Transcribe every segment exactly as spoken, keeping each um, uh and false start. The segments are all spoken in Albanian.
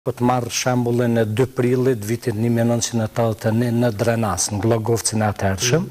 Po të marrë shembullin e dy prillit vitit një mijë e nëntëqind e tetëdhjetë e një në Drenas, në Glogovcin e atëhershëm,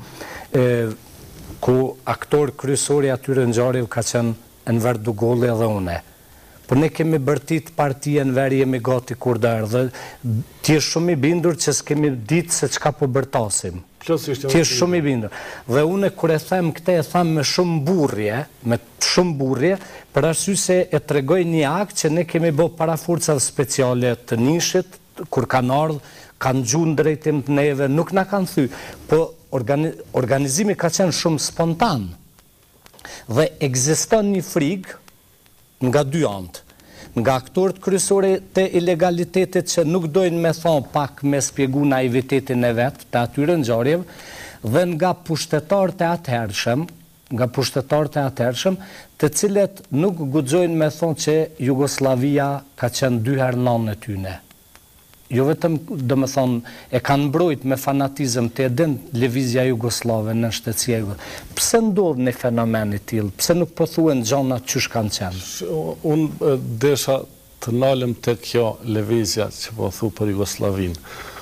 ku aktor kryesori atyre ngjarjeve ka qenë Enver Dugolli dhe une. Por ne kemi bërtit partien veri jemi gati kur dërë dhe ti je shumë i bindur që s'kemi ditë se çka po bërtasim. Ti je shumë i bindur. Dhe une kur e them këte e them me shumë burrje, me shumë burrje, për arsye se e tregoj një akt që ne kemi bë para forcat speciale të Nishit, kur kanë ardhur, kanë gjunë drejtim të neve, nuk na kanë thy, po organi organizimi ka qenë shumë spontan. Dhe ekziston një frikë nga dy anët. Nga aktorët kryesore të ilegalitetit që nuk dojnë me thonë pak me spjegu naivitetin e vetë të atyre ngjarjeve, dhe nga pushtetarët e atëhershëm, nga pushtetarët e atëhershëm, të cilët nuk guxojnë me thonë që Jugoslavia ka qenë dy herë nënë e tyne. Jo vetëm, do me thonë, e kanë mbrojt me fanatizëm të edhin lëvizja jugoslave në shtetësia jugoslave. Pse ndodh një fenomen i tillë? Pse nuk po thuhen gjanat qysh kanë qenë? Unë desha të nalem të kjo lëvizja që po thu për Jugoslavinë.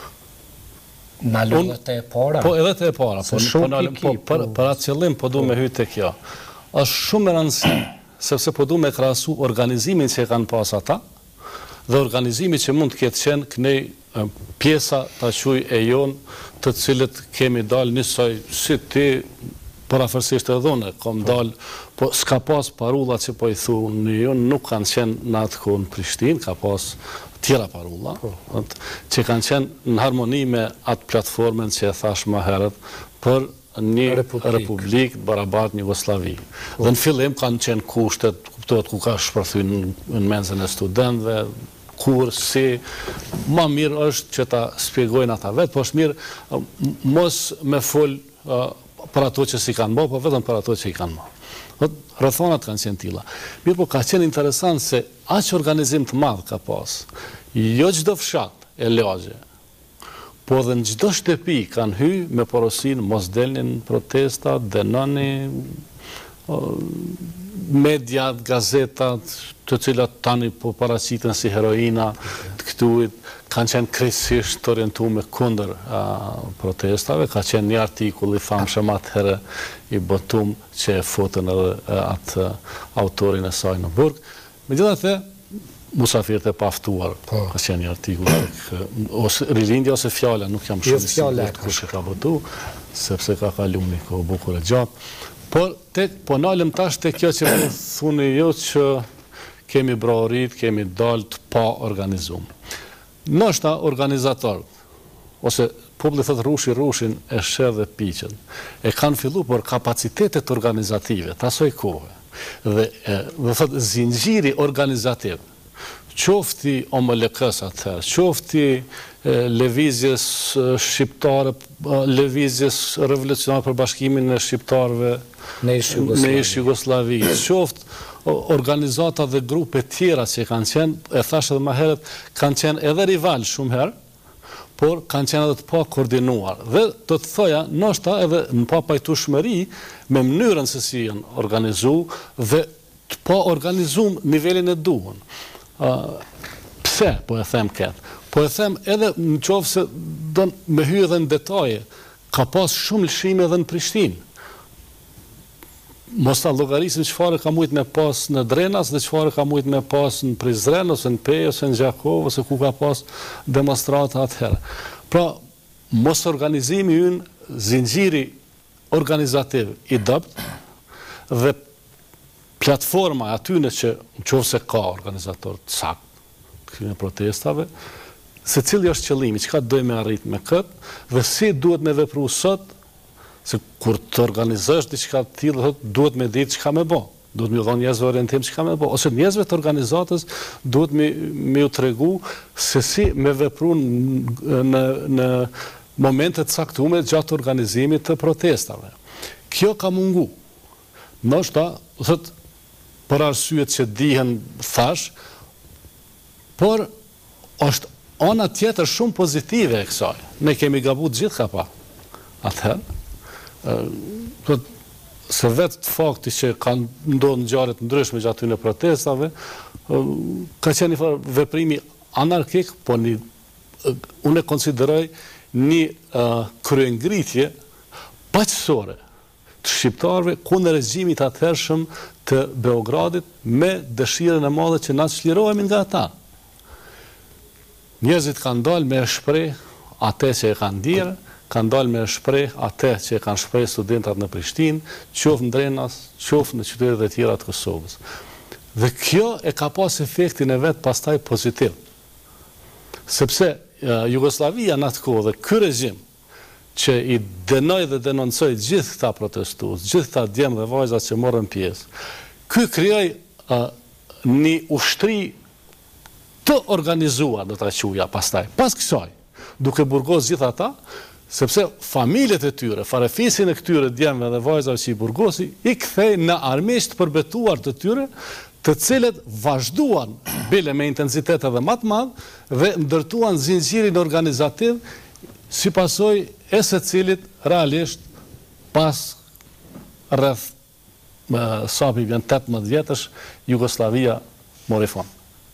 Nalem edhe të e para? Po edhe të e para, po për atë qëllim po du me hyjtë të kjo. Është shumë e rëndësishme, sepse po du me krahasu organizimin që kanë pas ata, dhe organizimi që mund të ketë qenë kënej pjesa të quaj e jonë të cilët kemi dalë njësoj si ti parafërsisht e dhune, kom dalë, po s'ka pas parulla që po i thu në jonë, nuk kanë qenë në atë kohë në Prishtinë, ka pas tjera parulla, që kanë qenë në harmoni me atë platformen që e thash më herët për një republikë barabartë në Jugosllavi. Dhe në fillim kanë qenë kushtet, kuptohet ku ka shpërthyer në menzën e studentëve, kur, si, ma mirë është që ta spjegojnë ata vetë, po është mirë mos me fol për ato që si kanë bë, po vetëm për ato që i kanë bë. Rrethonat kanë qenë tilla. Mirë, po ka qenë interesant se aq organizim të madh ka pas. Jo çdo fshat e lagje, po edhe në çdo shtëpi kanë hy me porosinë mos delnin protesta, dënoni mediat, gazetat, të cilat tani po paraqiten si heroina të këtuit, kanë qenë krejtësisht të orientuar kundër protestave, ka qenë një artikull i famshëm atëherë i botum që e fotën edhe atë autorin e saj në burg. Megjithatë, musafirët e paftuar, ka qenë një artikull, ose rilindja ose fjala, nuk jam shumë i sigurt kush e ka botu, sepse ka kaluar një kohë bukur e gjatë. Por, po nalëm tash të kjo që më thuni jo që kemi brorit, kemi dalë të pa organizum. Nështë organizator, ose publi thëtë rushi rushin e shërë dhe piqen, e kanë fillu për kapacitetet organizative, të asoj kohë, dhe, dhe thëtë zinxhiri organizativ, qofti O M L K-s atëherë, qofti lëvizjes shqiptare, lëvizjes revolucionare për bashkimin e shqiptarëve në ish Jugosllavi, qoftë organizata dhe grupe tjera që kanë qenë, e thashë edhe më herët, kanë qenë edhe rival shumë herë, por kanë qenë edhe të pa koordinuar. Dhe do të thoja, ndoshta edhe në pa pajtueshmëri me mënyrën se si janë organizu dhe të pa organizuar nivelin e duhur. Pse po e them këtë? Po e them edhe në qoftë se do me hyj edhe në detaje, ka pas shumë lëshime edhe në Prishtinë. Mos ta llogarisim çfarë ka mujt me pas në Drenas dhe çfarë ka mujt me pas në Prizren ose në Pejë ose në Gjakov ose ku ka pas demonstrata atëherë. Pra, mos organizimi ynë zinxhiri organizativ i dopt dhe platforma atyne që nëse ka organizator të sakt këtyre protestave, se cili është qëllimi, çka dojmë me arrit me këtë dhe si duhet me vepru sot. Se kur të organizosh diçka të tillë, duhet me ditë çka me bë. Duhet me dhënë njerëzve orientim çka me bë. Ose njerëzve të organizatës duhet me me u tregu se si me vepru në në momente të caktuara gjatë organizimit të protestave. Kjo ka mungu. Ndoshta, thot për arsyet që dihen thash, por është ana tjetër shumë pozitive e kësaj. Ne kemi gabuar gjithë ka pa. Atëherë se vetë të fakti që kanë ndodhur ngjarje të ndryshme gjatë këtyre protestave, ka qenë një veprimi anarkik, po një, unë e konsideroj një uh, kryengritje paqësore të shqiptarëve kundër regjimit atëhershëm të Beogradit me dëshirën e madhe që na çlirohemi nga ata. Njerëzit kanë dalë me shpreh atë që e kanë ndjerë, kanë dalë me shpreh atë që e kanë shpreh studentat në Prishtinë, qoftë në Drenas, qoftë në qytetet e tjera të Kosovës. Dhe kjo e ka pas efektin e vet pastaj pozitiv. Sepse uh, Jugoslavia në atë kohë dhe ky regjim që i dënoi dhe denoncoi gjithë këta protestues, gjithë këta djemë dhe vajza që morën pjesë. Ky krijoi uh, një ushtri të organizuar, do ta quaja pastaj. Pas kësaj, duke burgos gjithë ata, sepse familjet e tyre, farefisin e këtyre djemëve dhe vajzave që i burgosi, i kthej në armiqt përbetuar të tyre, të cilët vazhduan bile me intensitet edhe më të madh dhe ndërtuan zinxhirin organizativ si pasojë e secilit realisht pas rreth sapi vjen tetëmbëdhjetë vjetësh Jugoslavia mori fund.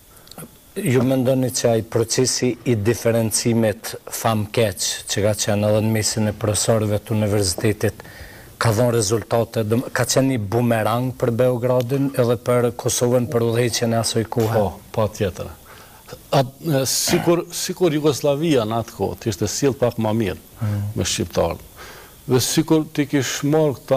Ju mendoni që ai procesi i diferencimit fam-keq që ka qenë edhe në mesin e profesorëve të universitetit ka dhënë rezultate, ka qenë një bumerang për Beogradin edhe për Kosovën për udhëheqjen e asoj kohe? Po, patjetër. Sikur sikur Jugoslavia në atë kohë ishte sill pak më mirë mm. me shqiptarët. Dhe sikur ti kish marrë këta,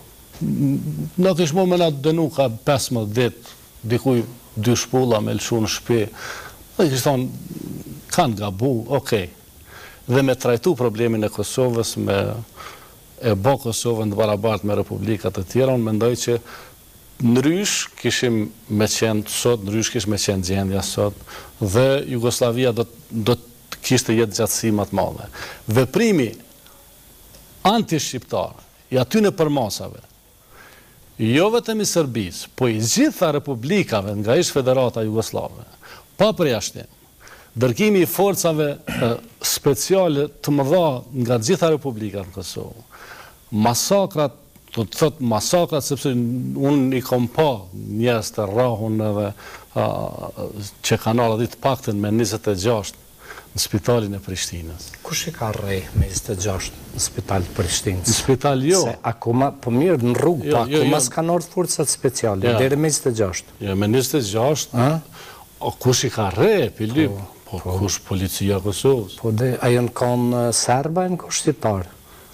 na kish marrë me na dënu ka pesëmbëdhjetë ditë, dikuj dy shpulla me lëshu në shtëpi. Dhe kish thonë kanë gabu, okej. Dhe me trajtu problemin e Kosovës, me e bo Kosovën të barabartë me republikat e tjera, unë mendoj që ndrysh kishim me qenë sot, ndrysh kishim me qenë gjendja sot, dhe Jugoslavia do, do të kishte jetë gjatësi më të madhe. Veprimi anti-shqiptar, i aty në përmasave, jo vetëm i Serbisë, po i gjitha republikave nga ish Federata Jugoslave, pa përjashtim, dërgimi i forcave e, speciale të mëdha nga gjitha republikat në Kosovë, masakrat, do të thot masakrat, sepse unë i kom pa njerëz të rrahun edhe a, që kanë ardhur ditë paktën me njëzet e gjashtë në spitalin e Prishtinës. Kush i ka rrej me njëzet e gjashtë në spital të Prishtinës? Në spital jo. Se akoma, po mirë, në rrugë, jo, po jo, akoma jo. s'kanë ardhur forcat speciale, ja. Deri me njëzet e gjashtë. Jo, me njëzet e gjashtë, o kush i ka rrej, Filip? Po, po, po kush policia Kosovës? Po dhe, a janë kanë serba e në kushtitarë?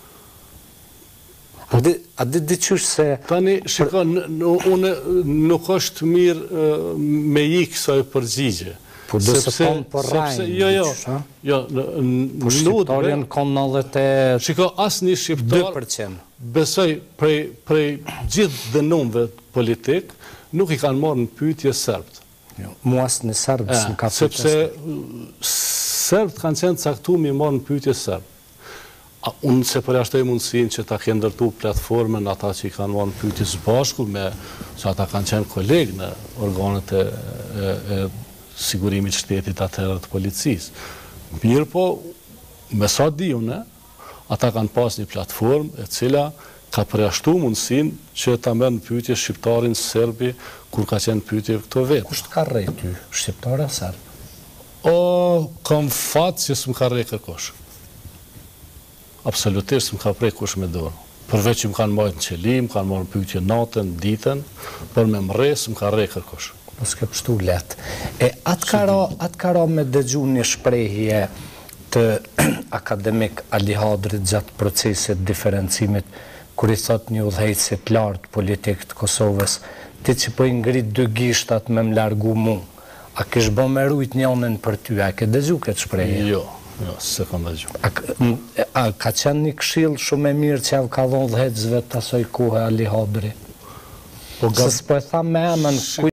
A di, a di diqysh se... Tani, shiko, unë nuk është mirë me i kësaj përgjigje. Po do se tonë për rajnë. Jo, jo, jo. Po shqiptarë janë kanë nëdhjet e... Shiko, asë një shqiptar, besoj prej, prej gjithë dënumve politik, nuk i kanë marrë në pyetje serbët. Jo, mu asë një serbës në ka pyetje. Sepse serbët kanë qenë caktu mi marrë në pyetje serbë. Unë se përjashtoj mundësin që ta kënë ndërtu platformën ata që i kanë marrë në pyetje së bashku, me që ata kanë qenë kolegë në organet e, e, e sigurimit shtetit atëherë të policisë. Mirë po, me sa di unë, ata kanë pas një platformë e cila ka përjashtu mundësin që ta merë në pyetje shqiptarin serbi kur ka qenë pyetje këto vetë. Kusht ka rrej ty, shqiptare serb? O, kam fatë që s'm ka rrej kërkosh. Absolutisht më ka prej kush me dorë. Përveç që më kanë marrë në qelim, më kanë marrë në pyetje natën, ditën, për me më rrej, më ka rrej kërkosh. Po s'ke pështu letë. E atë kara, atë kara me dëgju një shprehje të akademik Ali Hadrit gjatë procesit diferencimit, kur i thot një udhëheqësit lartë politik të Kosovës, ti që po i ngrit dy gishtat me më largu mu, a kish bo me rujt njënën për ty, a ke dëgju këtë shprehje? Jo. Jo, se kam dëgju. A, a ka qenë një këshill shumë e mirë që avë ka dhonë dhejtësve të asoj kohë Ali Hadri? Po, se s'po e tha me emën,